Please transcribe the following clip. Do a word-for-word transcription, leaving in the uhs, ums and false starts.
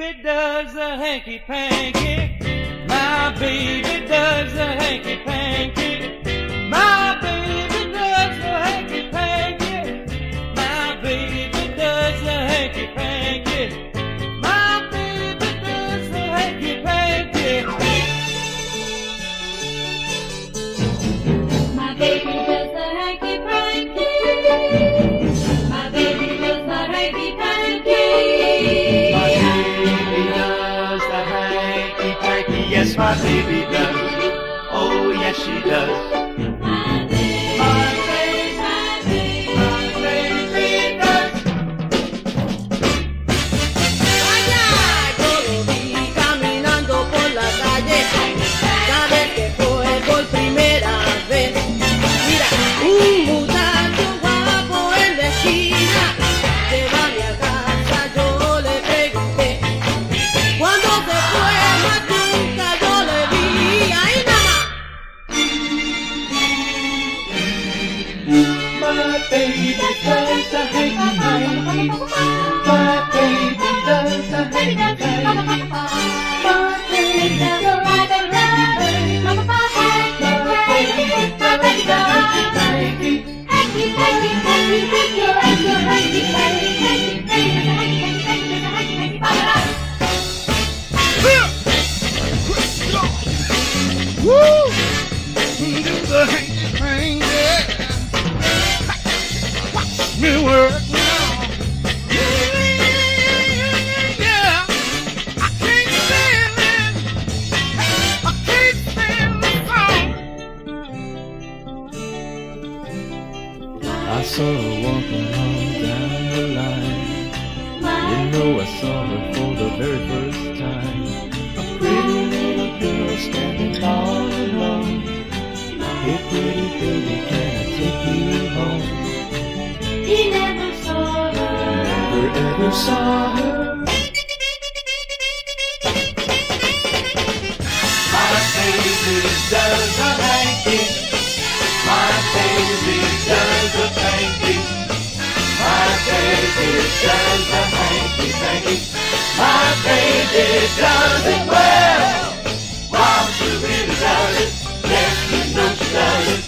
baby does a hanky panky. My baby does a hanky panky. My baby does a hanky panky. My baby does a hanky panky. My baby does a hanky panky. My baby does a hanky panky. My baby does a hanky panky. My baby does the hanky panky. Yes, my baby does. Oh, yes, she does. My baby, My baby, my baby. baby does. Vaya, yo lo vi caminando por la calle, sabes que fue por primera vez. Mira, un muchacho guapo en la esquina, llévame a casa, yo le pregunté. Cuando se fue más nunca yo le vi, ahí nada más. My baby does the hanky panky. My baby does the hanky panky. My baby does the hanky panky. My baby does the hanky panky. Hanky panky, hanky panky, hanky hanky panky, hanky panky, hanky panky, hanky panky. Woo! Do the hanky panky. Watch me work now. Yeah, I can't stand it. I can't stand the song. I saw her walking on down the line. You know I saw her for the very first time. A pretty little girl standing all alone. Hey pretty baby, can I take you home? He never saw her. Never ever saw her. My baby does a hanky. My baby does a hanky. My baby does a hanky panky. My baby does it well. Wow, she really does it. Yes, you know she does it.